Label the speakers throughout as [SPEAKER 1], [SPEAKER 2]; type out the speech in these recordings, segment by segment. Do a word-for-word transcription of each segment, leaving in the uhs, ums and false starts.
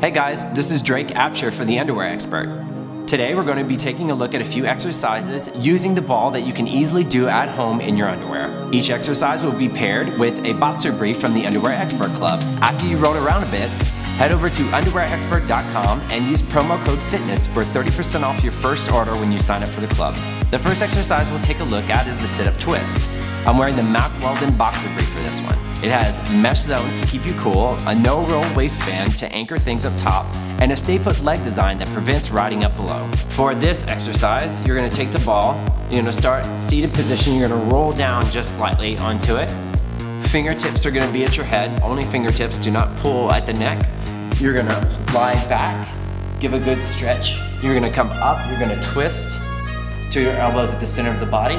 [SPEAKER 1] Hey guys, this is Drake Apsher for The Underwear Expert. Today we're going to be taking a look at a few exercises using the ball that you can easily do at home in your underwear. Each exercise will be paired with a boxer brief from the Underwear Expert Club. After you roll around a bit, head over to underwear expert dot com and use promo code FITNESS for thirty percent off your first order when you sign up for the club. The first exercise we'll take a look at is the sit-up twist. I'm wearing the Mack Weldon boxer brief for this one. It has mesh zones to keep you cool, a no-roll waistband to anchor things up top, and a stay-put leg design that prevents riding up below. For this exercise, you're going to take the ball, you're going to start seated position, you're going to roll down just slightly onto it. Fingertips are going to be at your head, only fingertips, do not pull at the neck. You're going to lie back, give a good stretch. You're going to come up, you're going to twist to your elbows at the center of the body.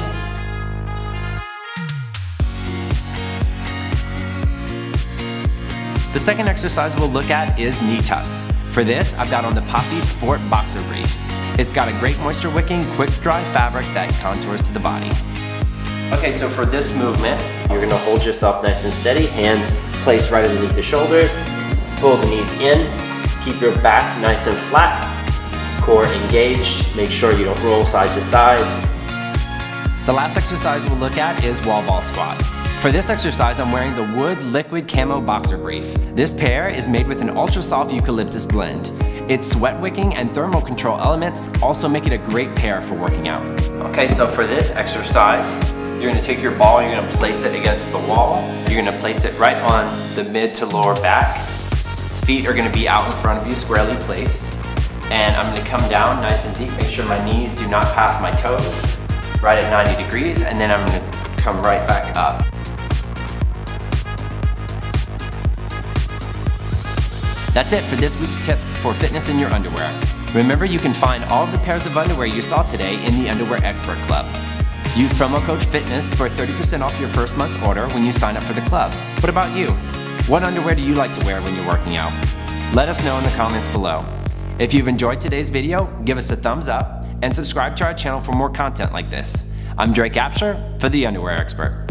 [SPEAKER 1] The second exercise we'll look at is knee tucks. For this, I've got on the Poppy Sport Boxer Brief. It's got a great moisture wicking, quick dry fabric that contours to the body. Okay, so for this movement, you're gonna hold yourself nice and steady, hands placed right underneath the shoulders, pull the knees in, keep your back nice and flat, core engaged, make sure you don't roll side to side. The last exercise we'll look at is wall ball squats. For this exercise, I'm wearing the Wood Liquid Camo Boxer Brief. This pair is made with an ultra soft eucalyptus blend. Its sweat wicking and thermal control elements also make it a great pair for working out. Okay, so for this exercise, you're gonna take your ball, you're gonna place it against the wall, you're gonna place it right on the mid to lower back. Feet are gonna be out in front of you, squarely placed. And I'm gonna come down nice and deep, make sure my knees do not pass my toes, right at ninety degrees, and then I'm gonna come right back up. That's it for this week's tips for fitness in your underwear. Remember, you can find all of the pairs of underwear you saw today in the Underwear Expert Club. Use promo code FITNESS for thirty percent off your first month's order when you sign up for the club. What about you? What underwear do you like to wear when you're working out? Let us know in the comments below. If you've enjoyed today's video, give us a thumbs up and subscribe to our channel for more content like this. I'm Drake Apsher for The Underwear Expert.